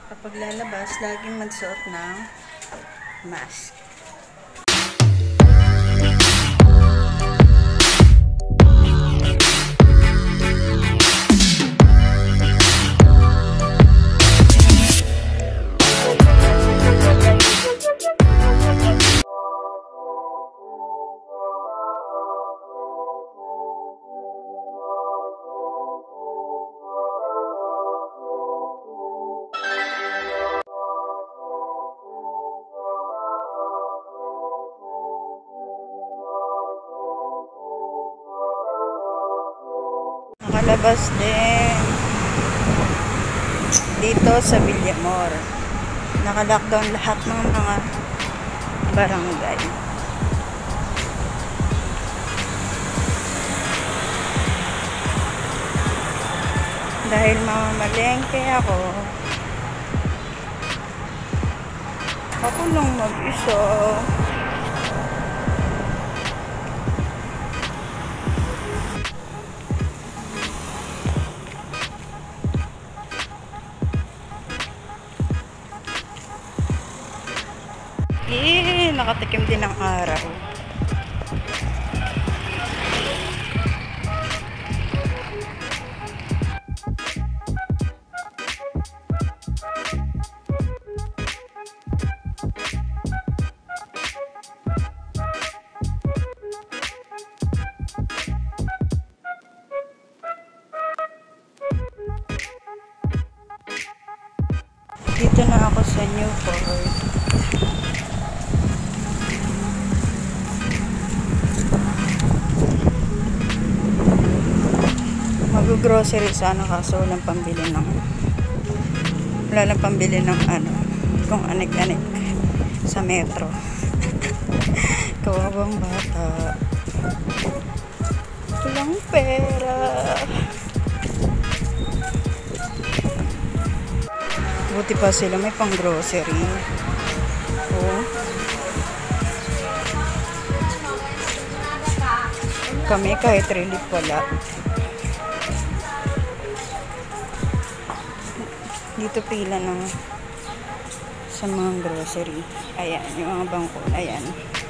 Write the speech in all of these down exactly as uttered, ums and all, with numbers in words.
Kapag lalabas, laging magsuot ng mask. Nakalabas din dito sa Villamor. Naka-lockdown lahat ng mga barangay. Dahil mamamalengke ako, ako lang mag-isa. Eh, nakatikim din ng araw. Dito na ako sa Newport. Mag-grocery sana kaso walang pambili ng wala lang pambili ng ano kung anik-anik sa metro. Kawawang bata, walang pera. Buti pa sila may pang grocery. Oh. Kami kahit relief wala. Dito pila ng sa mga grocery. Ayan, yung mga bangko. Ayan.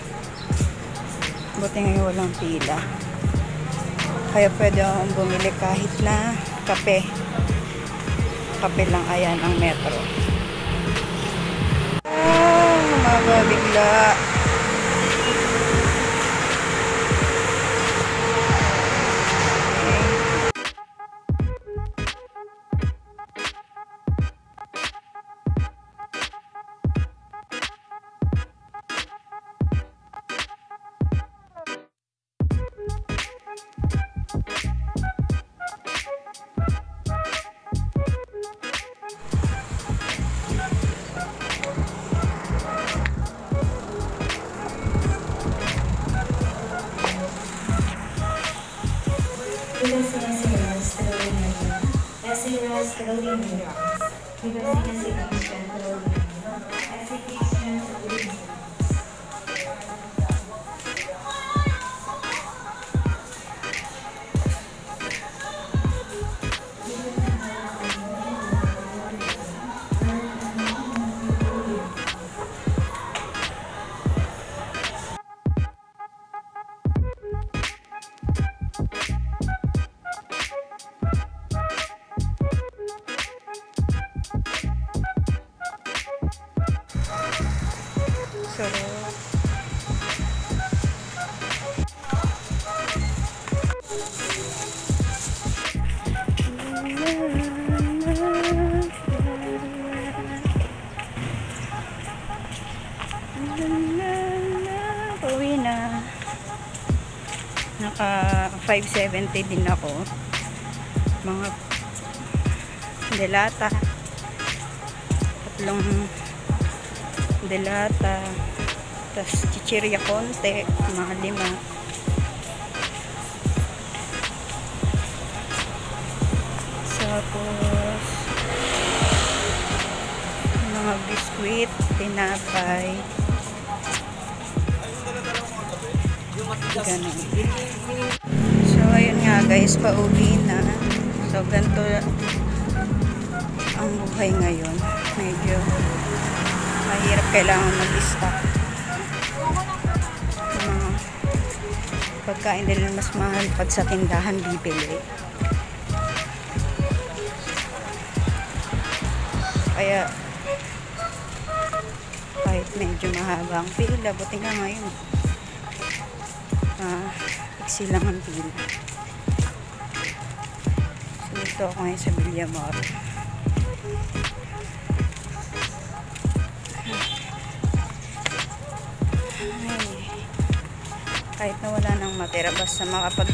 Buti ngayon walang pila. Kaya pwede akong bumili kahit na kape. Kape lang. Ayan, ang metro. Ah, umaga bigla. Uwi na. Naka five seventy din ako. Mga delata. Tatlong delata. Tapos chichirya konti. Mga lima. Tapos mga biskwit, tinapay. Ganun. So ayun nga guys, pauwi na. So ganito ang buhay ngayon. medyo mahirap, kailangan mag-lista mga pagkain dahil mas mahal pag sa tindahan bibili. Kaya kahit medyo mahaba ang pila, buti nga ngayon ah, iksi lang ang pila. So ito ako ngayon sa Villamor. Ay, kahit na wala nang matira, basta makapag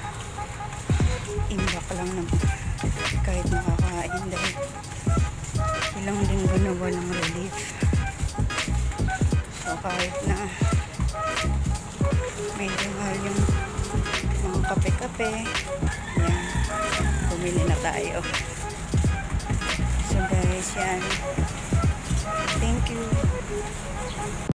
imbak lang naman kahit makakain dahil ilang linggo na walang relief. So kahit na medyo mahal yung mga kape-kape, yan, bumili na tayo. So guys, yan,